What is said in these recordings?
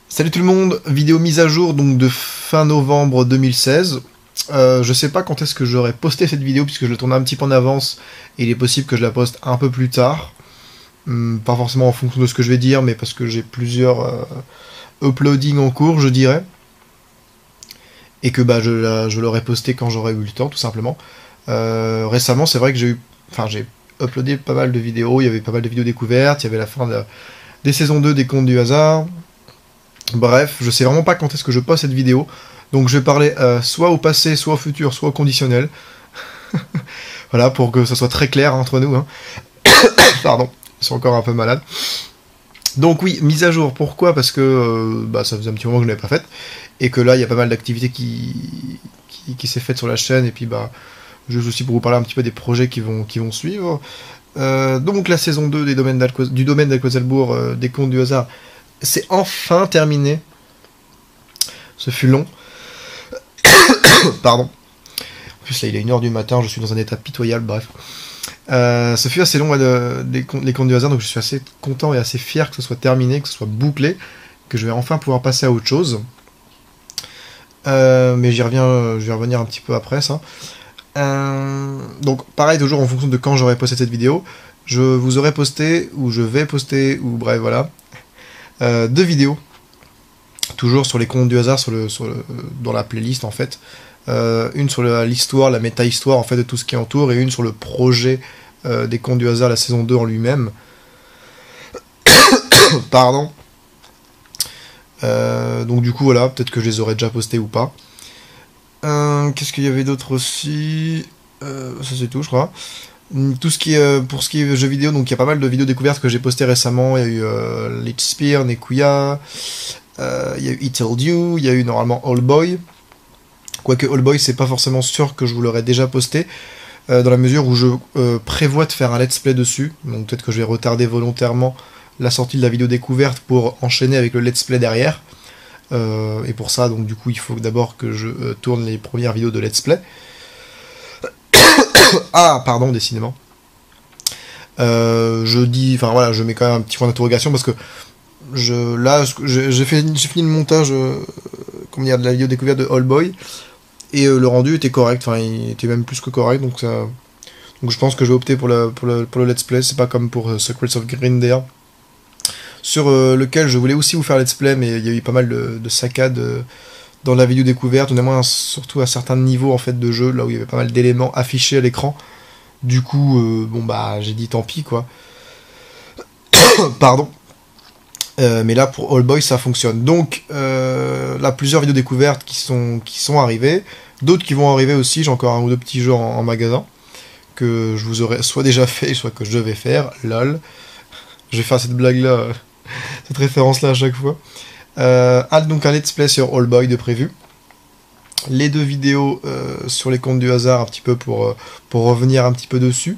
Salut tout le monde, vidéo mise à jour donc de fin novembre 2016. Je sais pas quand est-ce que j'aurai posté cette vidéo puisque je la tourne un petit peu en avance et il est possible que je la poste un peu plus tard. Pas forcément en fonction de ce que je vais dire, mais parce que j'ai plusieurs uploading en cours, je dirais. Et que bah, je l'aurai posté quand j'aurai eu le temps, tout simplement. Récemment, c'est vrai que j'ai uploadé pas mal de vidéos, il y avait pas mal de vidéos découvertes, il y avait la fin des saisons 2 des Contes du hasard. Bref, je sais vraiment pas quand est-ce que je poste cette vidéo, donc je vais parler soit au passé, soit au futur, soit au conditionnel. Voilà, pour que ça soit très clair entre nous. Hein. Pardon, je suis encore un peu malade. Donc oui, mise à jour, pourquoi? Parce que bah, ça faisait un petit moment que je ne l'avais pas faite, et que là, il y a pas mal d'activités qui s'est faite sur la chaîne, et puis bah, juste aussi pour vous parler un petit peu des projets qui vont suivre. Donc la saison 2 du domaine d'Alcozelbourg, des Contes du hasard, c'est enfin terminé. Ce fut long. Pardon. En plus, là, il est 1h du matin, je suis dans un état pitoyable, bref. Ce fut assez long, les Contes du hasard, donc je suis assez content et assez fier que ce soit terminé, que ce soit bouclé, que je vais enfin pouvoir passer à autre chose. Mais je vais revenir un petit peu après ça. Donc, pareil, toujours en fonction de quand j'aurai posté cette vidéo, je vous aurai posté, ou je vais poster, ou bref, voilà. 2 vidéos, toujours sur les Contes du hasard, dans la playlist en fait. Une sur l'histoire, la méta-histoire en fait de tout ce qui entoure, et une sur le projet des Contes du hasard, la saison 2 en lui-même. Pardon. Donc du coup voilà, peut-être que je les aurais déjà postés ou pas. Qu'est-ce qu'il y avait d'autre aussi? Ça c'est tout je crois. Tout ce qui est, pour ce qui est jeux vidéo, donc il y a pas mal de vidéos découvertes que j'ai postées récemment. Il y a eu Lichspear, Nekuya, il y a eu He Told You, il y a eu normalement All Boy. Quoique All Boy, c'est pas forcément sûr que je vous l'aurais déjà posté, dans la mesure où je prévois de faire un let's play dessus. Donc peut-être que je vais retarder volontairement la sortie de la vidéo découverte pour enchaîner avec le let's play derrière. Et pour ça, donc du coup, il faut d'abord que je tourne les premières vidéos de let's play. Ah, pardon, décidément. Enfin voilà, je mets quand même un petit point d'interrogation parce que j'ai fini le montage de la vidéo découverte de All Boy et le rendu était correct, enfin il était même plus que correct, donc je pense que je vais opter pour le let's play. C'est pas comme pour Secrets of Grindelwald sur lequel je voulais aussi vous faire let's play, mais il y a eu pas mal de saccades dans la vidéo découverte, notamment surtout à certains niveaux en fait de jeu, là où il y avait pas mal d'éléments affichés à l'écran. Du coup, bon bah j'ai dit tant pis quoi. Pardon. Mais là pour All Boy ça fonctionne. Donc là plusieurs vidéos découvertes qui sont arrivées, d'autres qui vont arriver aussi. J'ai encore un ou deux petits jeux en magasin que je vous aurais soit déjà fait, soit que je vais faire. Lol. Je vais faire cette blague là, cette référence là à chaque fois. Donc un let's play sur All Boy de prévu. Les 2 vidéos sur les Contes du hasard, un petit peu pour revenir un petit peu dessus.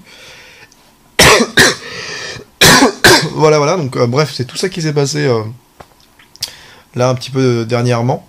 Voilà, donc bref, c'est tout ça qui s'est passé là un petit peu dernièrement.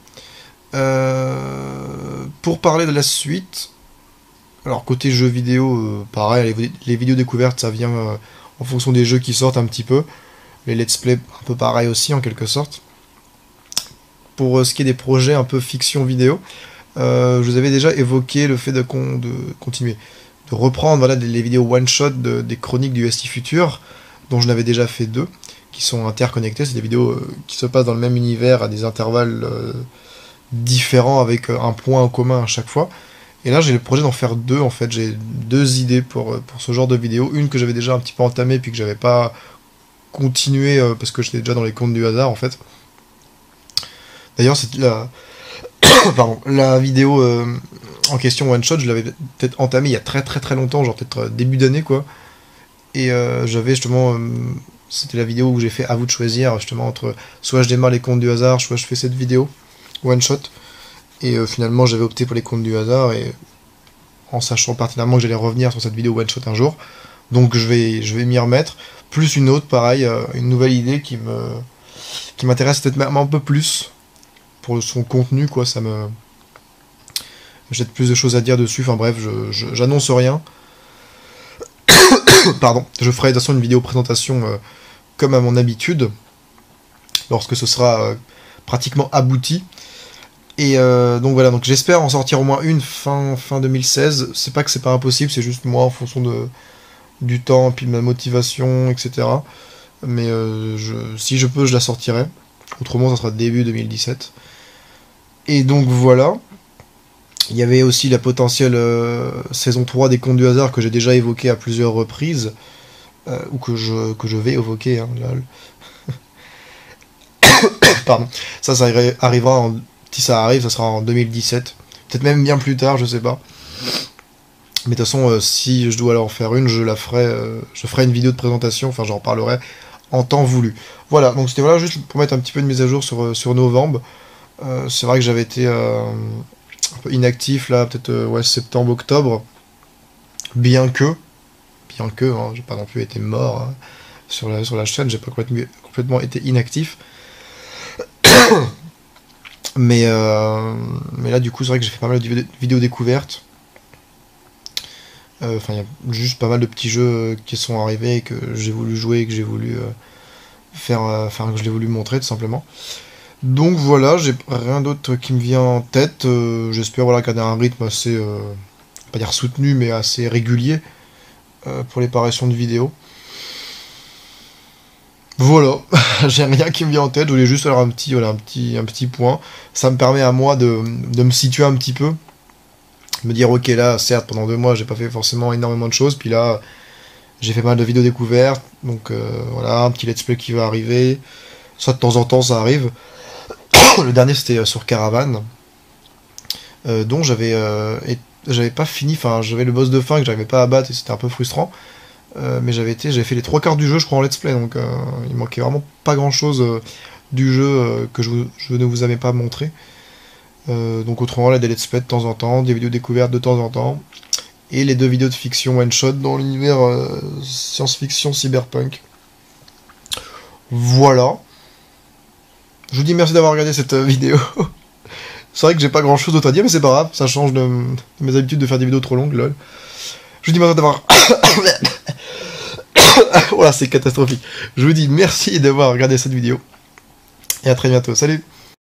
Pour parler de la suite, alors côté jeux vidéo, pareil, les vidéos découvertes, ça vient en fonction des jeux qui sortent un petit peu. Les let's play, un peu pareil aussi, en quelque sorte. Pour ce qui est des projets un peu fiction vidéo, je vous avais déjà évoqué le fait de continuer, de reprendre voilà, les vidéos one-shot des chroniques du SI Futur, dont je n'avais déjà fait 2, qui sont interconnectées. C'est des vidéos qui se passent dans le même univers à des intervalles différents, avec un point en commun à chaque fois. Et là, j'ai le projet d'en faire 2, en fait. J'ai 2 idées pour ce genre de vidéo. Une que j'avais déjà un petit peu entamée, puis que j'avais pas continué, parce que j'étais déjà dans les Contes du hasard, en fait. D'ailleurs, c'est la vidéo en question one shot, je l'avais peut-être entamée il y a très très très longtemps, genre peut-être début d'année quoi. Et j'avais justement, c'était la vidéo où j'ai fait à vous de choisir justement entre soit je démarre les Contes du hasard, soit je fais cette vidéo one shot. Et finalement j'avais opté pour les Contes du hasard, et en sachant pertinemment que j'allais revenir sur cette vidéo one shot un jour, donc je vais m'y remettre. Plus une autre, pareil, une nouvelle idée qui m'intéresse peut-être même un peu plus pour son contenu quoi, j'ai plus de choses à dire dessus. Enfin bref, j'annonce rien. Pardon, je ferai de toute façon une vidéo présentation comme à mon habitude, lorsque ce sera pratiquement aboutie. Et donc voilà, donc j'espère en sortir au moins une fin 2016. C'est pas que c'est pas impossible, c'est juste moi en fonction du temps, puis de ma motivation, etc. Mais si je peux, je la sortirai. Autrement, ça sera début 2017. Et donc voilà. Il y avait aussi la potentielle saison 3 des Contes du hasard que j'ai déjà évoqué à plusieurs reprises. Ou que je vais évoquer. Hein, pardon. Ça arrivera si ça arrive, ça sera en 2017. Peut-être même bien plus tard, je sais pas. Mais de toute façon, si je dois en faire une, je ferai une vidéo de présentation, enfin j'en parlerai en temps voulu. Voilà, donc c'était juste pour mettre un petit peu de mise à jour sur novembre. C'est vrai que j'avais été un peu inactif là, peut-être septembre, octobre. Bien que, hein, j'ai pas non plus été mort hein, sur la chaîne, j'ai pas complètement été inactif. mais là du coup c'est vrai que j'ai fait pas mal de vidéos découvertes. Enfin il y a juste pas mal de petits jeux qui sont arrivés et que j'ai voulu jouer, que j'ai voulu faire, que je l'ai voulu montrer tout simplement. Donc voilà, j'ai rien d'autre qui me vient en tête. J'espère garder un rythme assez, pas dire soutenu, mais assez régulier pour les parutions de vidéos. Voilà, j'ai rien qui me vient en tête, je voulais juste avoir un petit point. Ça me permet à moi de me situer un petit peu. Me dire, ok, là, certes, pendant 2 mois, j'ai pas fait forcément énormément de choses, puis là, j'ai fait pas mal de vidéos découvertes, donc voilà, un petit let's play qui va arriver. Ça, de temps en temps, ça arrive. Le dernier, c'était sur Caravane, dont j'avais pas fini, enfin, j'avais le boss de fin que j'arrivais pas à battre, et c'était un peu frustrant. Mais j'avais fait les 3/4 du jeu, je crois, en let's play, donc il manquait vraiment pas grand chose du jeu que je ne vous avais pas montré. Donc autrement, là, des let's play de temps en temps, des vidéos découvertes de temps en temps, et les 2 vidéos de fiction one-shot dans l'univers science-fiction cyberpunk. Voilà. Je vous dis merci d'avoir regardé cette vidéo. C'est vrai que j'ai pas grand chose d'autre à dire, mais c'est pas grave, ça change de mes habitudes de faire des vidéos trop longues, lol. Je vous dis merci d'avoir... Voilà, c'est catastrophique. Je vous dis merci d'avoir regardé cette vidéo. Et à très bientôt. Salut!